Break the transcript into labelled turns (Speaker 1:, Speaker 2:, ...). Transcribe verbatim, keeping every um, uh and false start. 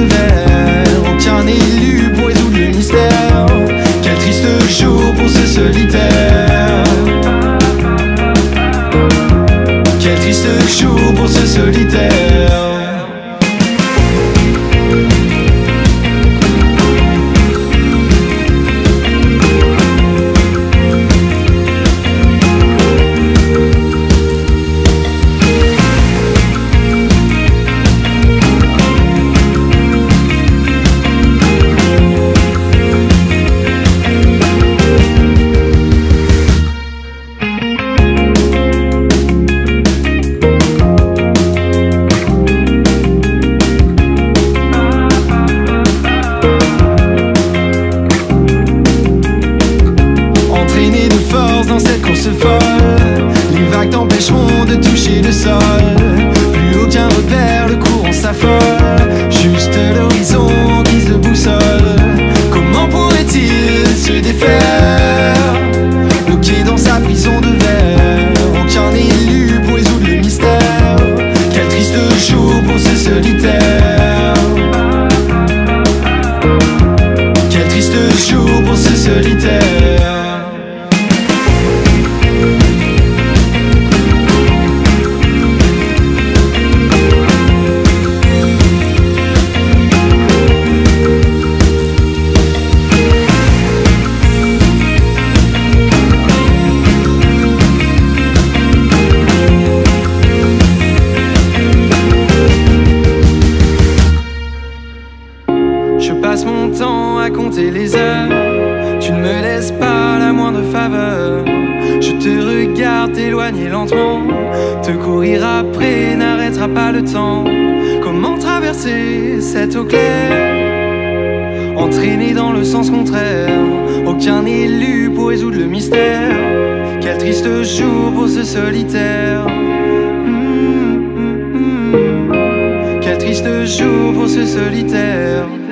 Speaker 1: de verre, aucun élu pour résoudre le mystère. Quel triste jour pour ce solitaire. Quel triste jour pour ce solitaire. Les vagues t'empêcheront de toucher le sol. Plus aucun repère, le courant s'affole. Juste l'horizon en guise de boussole. Comment pourrait-il se défaire, bloqué dans sa prison de verre? Aucun élu pour résoudre le mystère. Quel triste jour pour ce solitaire. Quel triste jour pour ce solitaire. Les heures, tu ne me laisses pas la moindre faveur. Je te regarde t'éloigner lentement. Te courir après n'arrêtera pas le temps. Comment traverser cette eau claire, entraîné dans le sens contraire? Aucun élu pour résoudre le mystère. Quel triste jour pour ce solitaire. Mmh, mmh, mmh. Quel triste jour pour ce solitaire.